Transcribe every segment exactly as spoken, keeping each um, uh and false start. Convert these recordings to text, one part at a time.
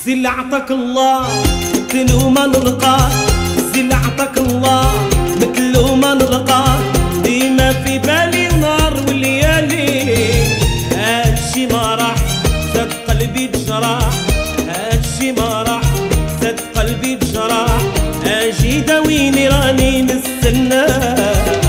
زي اللي عطاك الله مثل ما نلقاك، زي اللي عطاك الله مثل ما نلقاك، ديما في بالي ونهار وليالي. هادشي ما راح زاد قلبي بجراح، هادشي ما راح زاد قلبي بجراح، اجي داويني راني نستناك.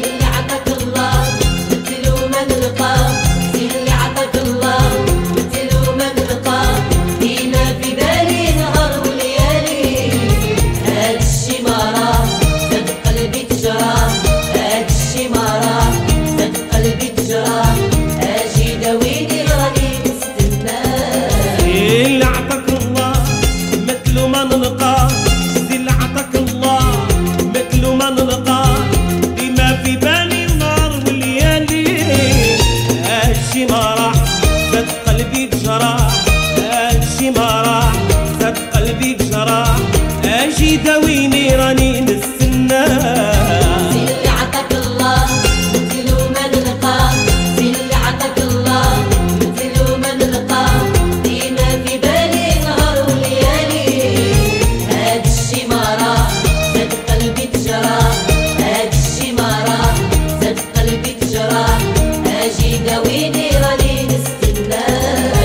اجي داويني راني نستناك. زي اللي عطاك الله مثل ما نلقاك، زي اللي عطاك الله مثل ما نلقاك، ديما في بالي نهار وليالي. هادشي ما راح زاد قلبي تجراح، هادشي ما راح زاد قلبي تجراح، اجي داويني راني نستناك.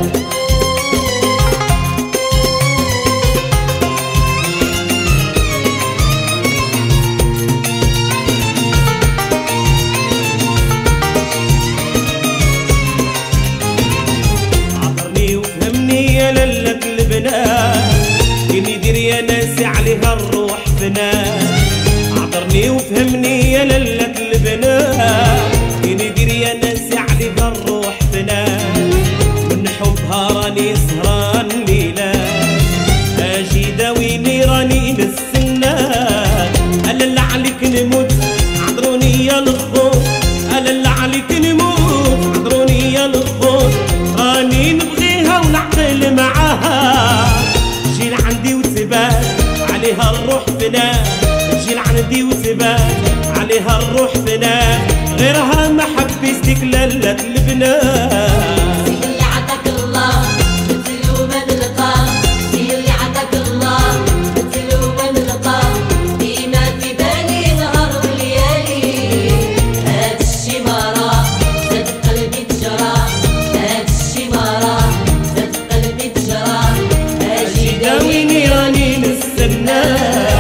يا للة البنات كني دير يا ناسي عليها الروح فنان، عطرني وفهمني يا للة البنات كني دير يا ناسي عليها الروح فنان، من حبها راني سهران ليلات، اجي داويني راني نستناك. الا عليك نموت عذروني يا الخوت، الا عليك نموت عذروني يا الخوت، راني نبغيها ونعقل معاها، جي لعندي وتبات عليها الروح فنان، جي لعندي وتبات عليها الروح فنان، غيرها ما حبيتك للة البنات. زي اللي عطاك الله مثل ما نلقاك، زي اللي عطاك الله مثل ما نلقاك، ديما في بالي نهار وليالي. هادشي ما راح زاد قلبي تجراح، هادشي ما راح زاد قلبي تجراح، اجي داويني راني نستناك.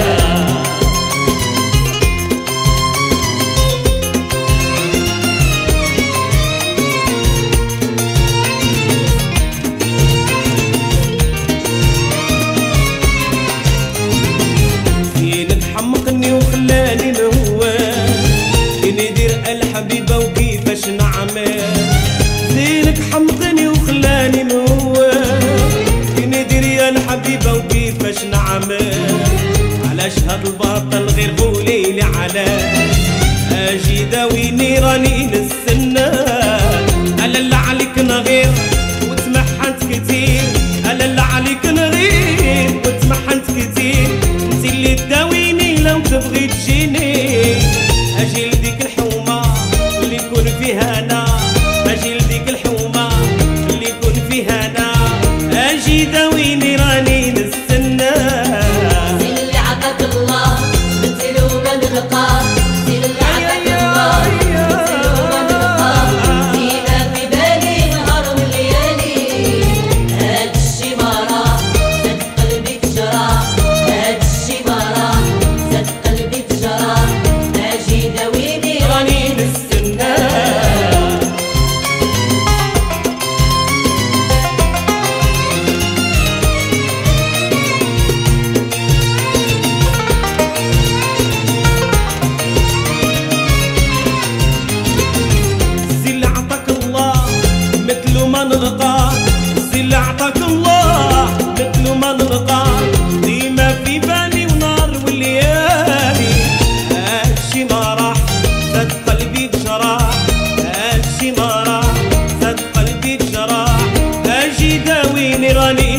زينك حمقني وخلاني نهوان، كي ندير الحبيبة وكيفاش نعمل، زينك حمقني وخلاني نهوان، كي ندير يا الحبيبة وكيفاش نعمل، علاش هاد الباطل غير قوليلي علاش، اجي داويني راني نستناك. الا عليك نغير وتمحنت كتير، الا عليك نغير وتمحنت كتير، انتي اللي تداويني لو تبغي تجيني، اجي لديك الحومة اللي يكون فيها انا، اجي لديك الحومة اللي يكون فيها انا، اجي داويني راني نستناك. زي اللي عطاك الله مثل ما نلقاك، زي اللي عطاك الله مثل ما نلقاك، ديما في بالي نهار وليالي. هادشي ما راح زاد قلبي تجراح، هادشي ما راح زاد قلبي تجراح، اجي داويني راني نستناك. زي اللي عطاك الله مثل ما نلقاك، زي اللي عطاك الله مثل ما نلقاك، ديما في بالي ونهار وليالي. هادشي ما راح زاد قلبي بجراح، هادشي ما راح زاد قلبي بجراح، اجي داويني راني